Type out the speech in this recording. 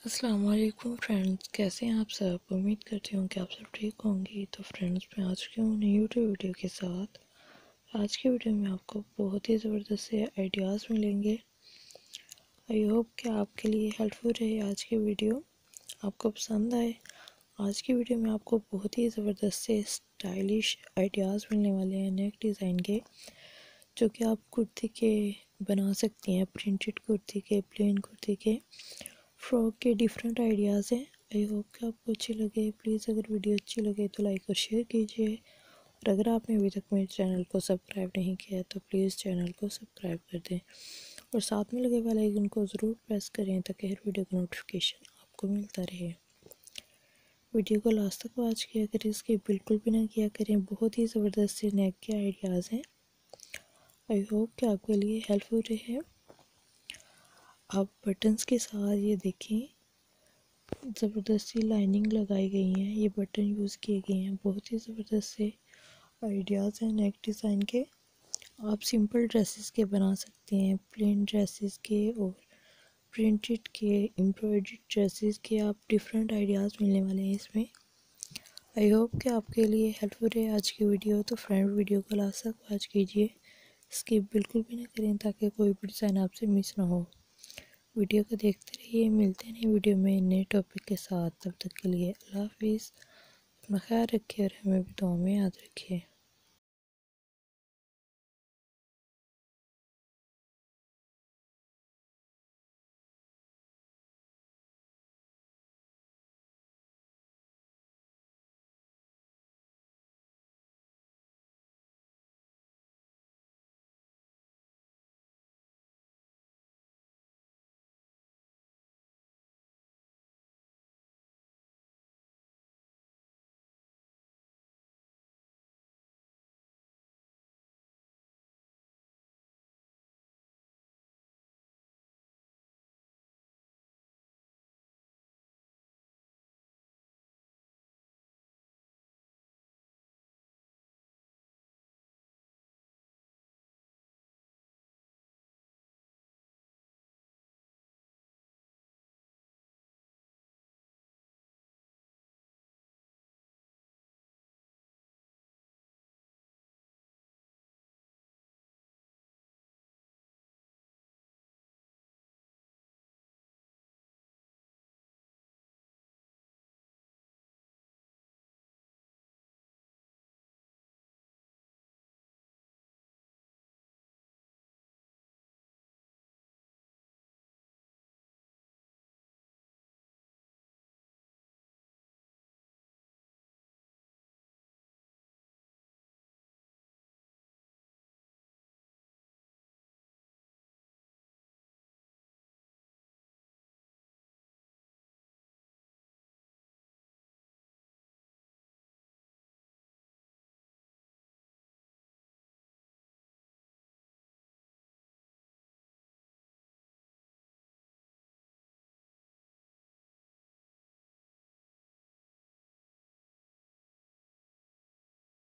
अस्सलाम वालेकुम फ्रेंड्स, कैसे हैं आप सब। उम्मीद करती हूँ कि आप सब ठीक होंगी। तो फ्रेंड्स, मैं आज की हूँ यूट्यूब वीडियो के साथ। आज की वीडियो में आपको बहुत ही ज़बरदस्त से आइडियाज़ मिलेंगे। आई होप कि आपके लिए हेल्पफुल रहे आज की वीडियो, आपको पसंद आए। आज की वीडियो में आपको बहुत ही ज़बरदस्त से स्टाइलिश आइडियाज़ मिलने वाले हैं नेक डिज़ाइन के, जो कि आप कुर्ती के बना सकती हैं। प्रिंटेड कुर्ती के, प्लेन कुर्ती के, फ्रॉक के डिफरेंट आइडियाज़ हैं। आई होप कि आपको अच्छी लगे। प्लीज़ अगर वीडियो अच्छी लगे तो लाइक और शेयर कीजिए, और अगर आपने अभी तक मेरे चैनल को सब्सक्राइब नहीं किया तो प्लीज़ चैनल को सब्सक्राइब कर दें, और साथ में लगे बेल आइकन को ज़रूर प्रेस करें ताकि हर वीडियो का नोटिफिकेशन आपको मिलता रहे। वीडियो को लास्ट तक वॉच किया करें, इसके बिल्कुल भी ना किया करें। बहुत ही ज़बरदस्त से नेक के आइडियाज़ हैं। आई होप कि आपके लिए हेल्पफुल रहे। आप बटन्स के साथ ये देखें, ज़बरदस्ती लाइनिंग लगाई गई है, ये बटन यूज़ किए गए हैं। बहुत ही ज़बरदस्त से आइडियाज़ हैं नेक डिज़ाइन के। आप सिंपल ड्रेसेस के बना सकते हैं, प्लेन ड्रेसेस के और प्रिंटेड के, एम्ब्रॉयडर्ड ड्रेसेस के। आप डिफरेंट आइडियाज़ मिलने वाले हैं इसमें। आई होप कि आपके लिए हेल्पफुल है आज की वीडियो। तो फ्रेंड, वीडियो को लास्ट तक वॉच कीजिए, स्किप बिल्कुल भी ना करें ताकि कोई भी डिज़ाइन आपसे मिस ना हो। वीडियो को देखते रहिए। मिलते हैं नई वीडियो में नए टॉपिक के साथ। तब तक के लिए अल्लाह हाफिज़। अपना ख्याल रखिए और हमें भी दुआ में याद रखिए।